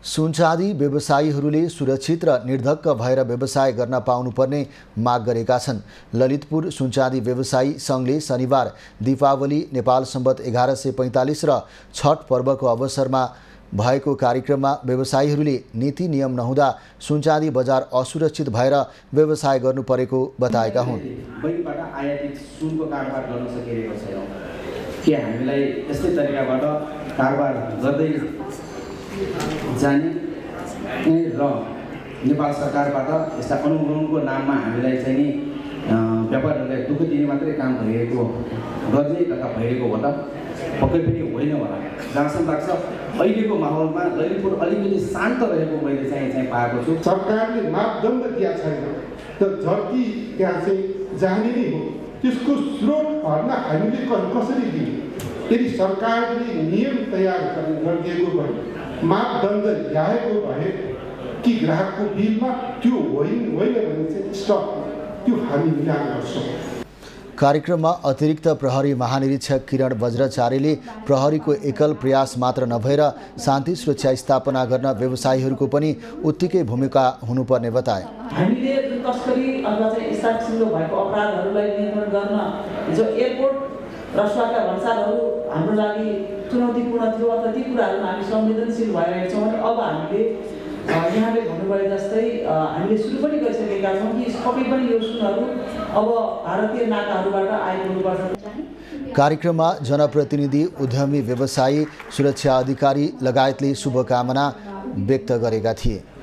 सुनचाँदी व्यवसायीहरूले सुरक्षित र निर्धक्क भएर व्यवसाय गर्न पाउनुपर्ने माग गरेका छन्। ललितपुर सुनचाँदी व्यवसायी सङ्घले शनिबार दीपावली नेपाल सम्वत 1145 र छठ पर्वको अवसरमा भएको कार्यक्रममा व्यवसायीहरूले नीति नियम नहुँदा सुनचाँदी बजार असुरक्षित भएर व्यवसाय गर्नु परेको बताएका हुन्। बैंकबाट आयातित सुनको कारोबार गर्न सकिरहेको छैन के हामीलाई यस्तै तरिकाबाट कारोबार गर्दै जाने र नेपाल सरकारबाट यस्ता अनुमोदनको नाममा हामीलाई चाहिँ नि व्यापारीहरूलाई दुःख दिने मात्रै काम भइरहेको गर्ने तथा भइरहेको होला पक्कै पनि होइन होला। जहाँसम्म लाग्छ अहिलेको माहौलमा ललितपुर अलिकति शान्त रहेको मैले चाहिँ पाएको छु। सरकारले मापदण्ड दिएको छैन त जति त्यहाँ चाहिँ जाने नै हो त्यसको स्रोत भर्न हामीले कसरी दिने। यदि सरकारले नियम तयार गरिदिएको भए मापदण्ड ल्याएको भए कि ग्राहकको बिलमा त्यो होइन भने चाहिँ स्टक त्यो हामी मिलान गर्छौँ। कार्यक्रममा अतिरिक्त प्रहरी महानिरीक्षक किरण वज्राचार्यले प्रहरीको एकल प्रयास मात्र नभएर शान्ति सुरक्षा स्थापना गर्न व्यवसायीहरूको पनि उत्तिकै भूमिका हुनुपर्ने बताए। हामीले तस्करी अथवा चाहिँ स्थानसँग भएको अपराधहरूलाई नियन्त्रण गर्न जो एयरपोर्ट रसुवाका भन्सारहरू हाम्रो लागि चुनौतीपूर्ण थियो अथवा ती कुराहरूमा हामी संवेदनशील भइरहेका छौँ। अनि अब हामीले यहाँले भन्नुभयो जस्तै हामीले सुरु पनि गरिसकेका छौँ कि सबै पनि यो सुनहरू अब भारतीय नाकाहरूबाट आइपुग्नुपर्छ। कार्यक्रममा जनप्रतिनिधि, उद्यमी, व्यवसायी, सुरक्षा अधिकारी लगायतले शुभकामना व्यक्त गरेका थिए।